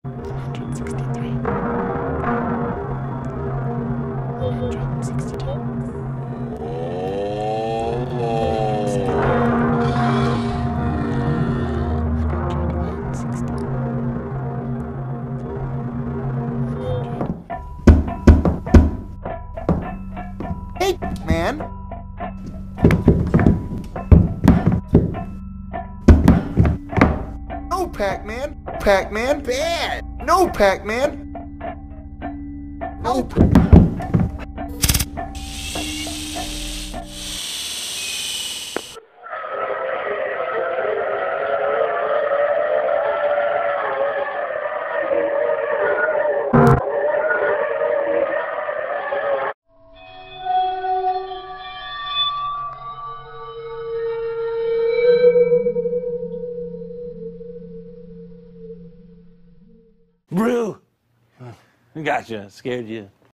163, 162, 160. Hey, man! No, Pac-Man! Pac-Man, bad! No, Pac-Man! No, Brew! Gotcha. Scared you.